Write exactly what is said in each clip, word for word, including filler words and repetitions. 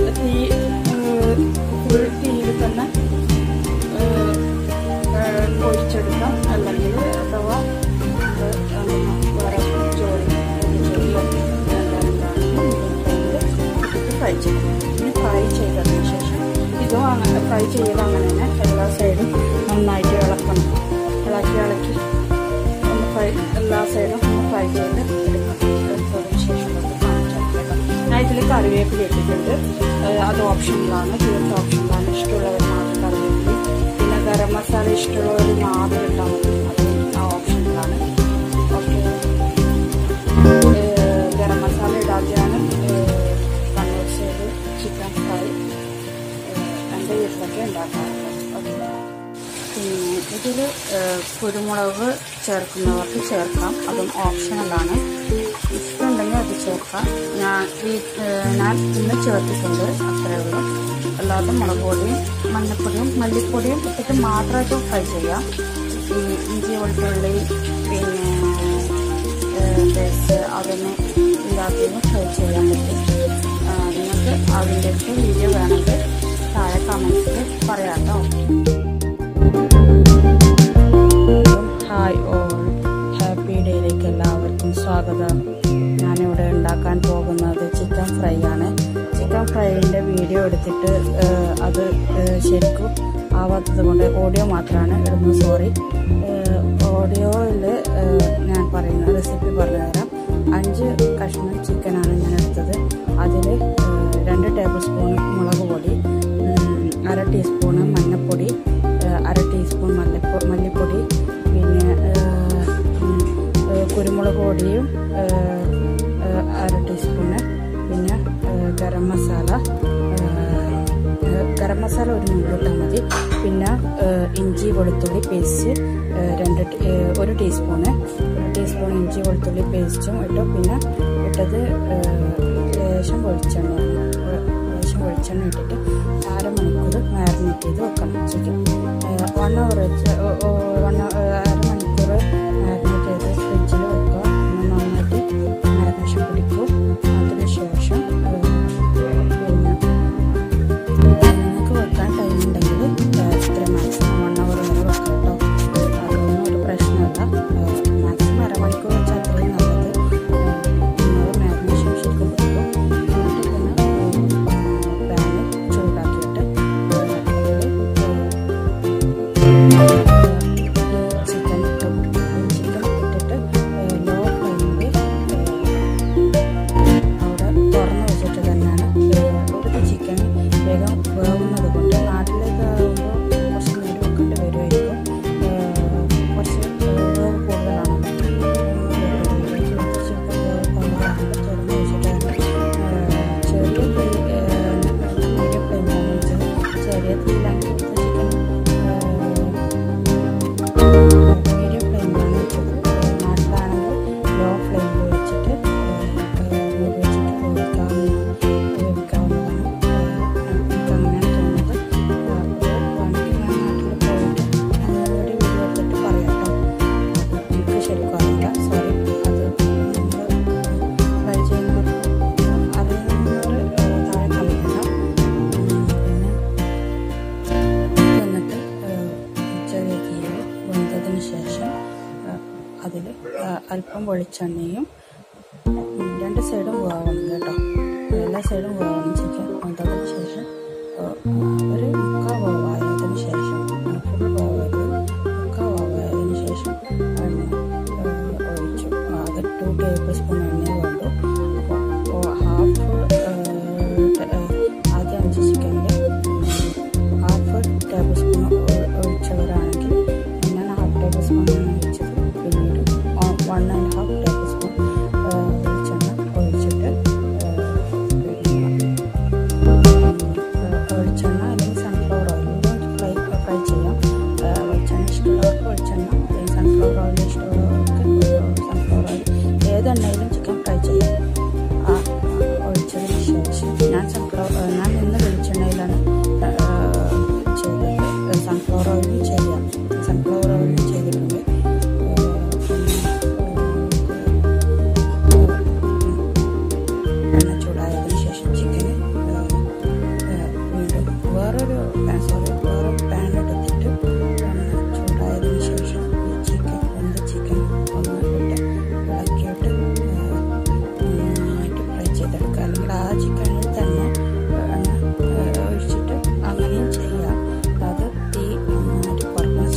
തീ ഫുൾ തീയിൽ തന്നെ പൊരിച്ചെടുക്കാം. അല്ലെങ്കിൽ അഥവാ വേറെ ചോറ് ചെറിയോ ഫ്രൈ ചെയ്യും. ഇനി ഫ്രൈ ചെയ്തതിന് ശേഷം ഇതും അങ്ങനെ ഫ്രൈ ചെയ്ത് അങ്ങനെ തന്നെ എല്ലാ സൈഡും നന്നായിട്ട് ഇളക്കണം. ഇളക്കി ഇളക്കി ഒന്ന് ഫ്രൈ എല്ലാ സൈഡും ഒന്ന് ഫ്രൈ ചെയ്ത് എടുക്കണം. എടുത്തതിന് ശേഷം ഞാൻ ഇതിൽ കറിവേപ്പില ഇട്ടിട്ടുണ്ട്. അത് ഓപ്ഷനിലാണ്, തീർച്ച ഓപ്ഷനിലാണ്. ഇഷ്ടമുള്ളവർ മാത്രം കറിവേപ്പില, പിന്നെ ഗരം മസാല ഇഷ്ടമുള്ളവർ മാത്രം ഇട്ടാൽ മതി. അത് ആ ഓപ്ഷനിലാണ്. ഓക്കെ, ഗരം മസാല ഇടാതെയാണ് കണ്ണൂർ സൈഡ് ചിക്കൻ ഫ്രൈ എൻ്റെ വീട്ടിലൊക്കെ ഉണ്ടാക്കാറുള്ളത്. പിന്നെ ഇതിൽ കുരുമുളക് ചേർക്കുന്നവർക്ക് ചേർക്കാം, അതും ഓപ്ഷണലാണ്. ഇഷ്ടമുണ്ടെങ്കിൽ അത് ചേർക്കാം. ഞാൻ ഞാൻ ഇന്ന് ചേർത്തിട്ടുണ്ട്, അത്രയേ ഉള്ളൂ. അല്ലാതെ മുളക് പൊടിയും മഞ്ഞൾപ്പൊടിയും മല്ലിപ്പൊടിയും ഇട്ടിട്ട് മാത്രമായിട്ട് ഫ്രൈ ചെയ്യാം. ഈ ഇഞ്ചി വെളുത്തുള്ളി പിന്നെ പേസ്റ്റ് അതൊന്നും ഇല്ലാതെയും ഫ്രൈ ചെയ്യാൻ പറ്റും. നിങ്ങൾക്ക് അതിൻ്റെയൊക്കെ വീഡിയോ വേണമെങ്കിൽ താഴെ കമൻസിൽ പറയാം കേട്ടോ. ഹായ് ഓൾ, ഹാപ്പി ഡേയിലേക്ക് എല്ലാവർക്കും സ്വാഗതം. ഞാനിവിടെ ഉണ്ടാക്കാൻ പോകുന്നത് ചിക്കൻ ഫ്രൈ ആണ്. ചിക്കൻ ഫ്രൈൻ്റെ വീഡിയോ എടുത്തിട്ട് അത് ശരിക്കും ആവാത്തത് കൊണ്ട് ഓഡിയോ മാത്രമാണ് ഇടുന്നത്. സോറി. ഓഡിയോയിൽ ഞാൻ പറയുന്ന റെസിപ്പി പറഞ്ഞുതരാം. അഞ്ച് കഷ്ണം ചിക്കനാണ് ഞാൻ എടുത്തത്. അതിൽ രണ്ട് ടേബിൾ സ്പൂൺ മുളക് പൊടി, അര ടീസ്പൂണ് മഞ്ഞൾപ്പൊടി, അര ടീസ്പൂൺ മല്ലിപ്പൊടി മല്ലിപ്പൊടി പിന്നെ കുരുമുളക് പൊടിയും അര ടീസ്പൂണ്, പിന്നെ ഗരം മസാല ഗരം മസാല ഒരു നൂറിട്ടാൽ മതി. പിന്നെ ഇഞ്ചി വെളുത്തുള്ളി പേസ്റ്റ് രണ്ട് ഒരു ടീസ്പൂണ് ഒരു ടീസ്പൂൺ ഇഞ്ചി വെളുത്തുള്ളി പേസ്റ്റും ഇട്ടു. പിന്നെ ഇട്ടത് ലേശം വെളിച്ചെണ്ണയാണ്. ലേശം വെളിച്ചെണ്ണ ഇട്ടിട്ട് അരമണിക്കൂർ മാരിനേറ്റ് ചെയ്ത് വെക്കണം ചിക്കൻ. വൺ അവർ വെച്ച് വൺ അരമണിക്കൂർ മാരിനേറ്റ് ചെയ്ത് ഫ്രിഡ്ജിൽ വെക്കുക. നന്നായിട്ട് മാരിനേഷൻ പിടിക്കും. അതിനുശേഷം പിന്നെ നിങ്ങൾക്ക് വെക്കാൻ ടൈം ഉണ്ടെങ്കിൽ ഇത്ര മാക്സിമം വൺ അവർ വരെ വെക്കാം കേട്ടോ. അതൊന്നും ഒരു പ്രശ്നമല്ല. മാക്സിമം അരമണിക്കൂർ വെച്ചാൽ അത്രയും നല്ലത്. മാരിനേഷൻ ശരിക്കും പിടിക്കും. എന്നിട്ട് പിന്നെ പാന് ചൂടാക്കിയിട്ട് ചിക്കൻ ഇട്ടു. ചിക്കൻ ഇട്ടിട്ട് ലോ ഫ്ലെയിമിൽ അവിടെ തുറന്ന് വെച്ചിട്ട് തന്നെയാണ്. ഇവിടുത്തെ ചിക്കൻ വേഗം വേവുന്നത് കൊണ്ട് നാട്ടിലേക്ക് ആകുമ്പോൾ കുറച്ച് നേരം വെക്കേണ്ടി വരുമായിരിക്കും. കുറച്ച് വേവ് കൂടുതലാണ്. ഇവിടുത്തെ ചിക്കൻ വേവ് കുറവാകുമ്പോൾ തുറന്ന് വെച്ചിട്ട് ചെറിയ മീഡിയം ഫ്ലെയിമിലാണ് വെച്ചത്. ചെറിയ തീയിലാണ് ചിക്കൻ മീഡിയം ഫ്ലെയിമിലാണ് വെച്ചത്. നാട്ടിലാണെങ്കിൽ ലോ ഫ്ലെയിമിൽ വെച്ചിട്ട് മൂടി വെച്ചിട്ട് വേവിക്കാവുന്ന വേവിക്കാവുന്നതാണ്. എനിക്ക് അങ്ങനെയാണ് തോന്നുന്നത്. വേണമെങ്കിൽ ഞാൻ നാട്ടിൽ പോയിട്ട് അങ്ങനെയൊരു വീഡിയോ എടുത്തിട്ട് പറയാം കേട്ടോ. എനിക്ക് ശരിക്കും അറിയില്ല, സോറി. അത് നമ്മൾ ട്രൈ ചെയ്യുന്നവർ അറിയുന്നവർ താഴെ കമന്റ് ഇടാം. പിന്നെ എന്നിട്ട് ചെറിയ തീയിൽ വെന്തതിന് ശേഷം അതിൽ അല്പം വെളിച്ചെണ്ണയും രണ്ട് സൈഡും വേവണം കേട്ടോ. എല്ലാ സൈഡും വേവണം ചിക്കൻ. വെന്തതിന് ശേഷം ഒരു മുക്കാൽ വേവായതിന് ശേഷം, ഫുൾ വേവരുത്, മുക്കാൽ വേവായതിന് ശേഷം എണ്ണ ഒഴിച്ചു. അത് ടു ടേബിൾ സ്പൂൺ എണ്ണ വേണ്ടു. അപ്പോൾ ഹാഫ് ആദ്യം അഞ്ച് ചിക്കനിൽ ഹാഫ് ടേബിൾ സ്പൂൺ ഒഴിച്ചവരാണെങ്കിൽ ഞാൻ ഹാഫ് ടേബിൾ സ്പൂൺ ആണ് ഒഴിച്ചത്. പിന്നീട് one and half table spoon വെളിച്ചെണ്ണ ഒഴിച്ചിട്ട് വെളിച്ചെണ്ണ അല്ലെങ്കിൽ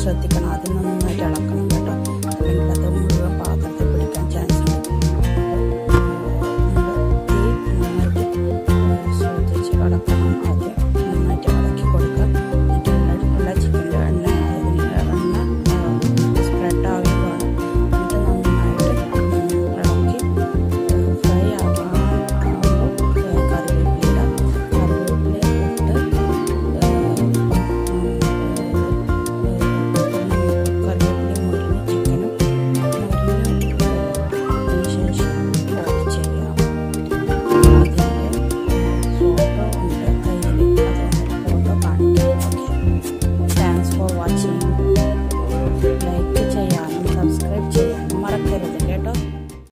ശ്രദ്ധിക്കണം. അത് നന്നായിട്ട് ഇളക്കണം.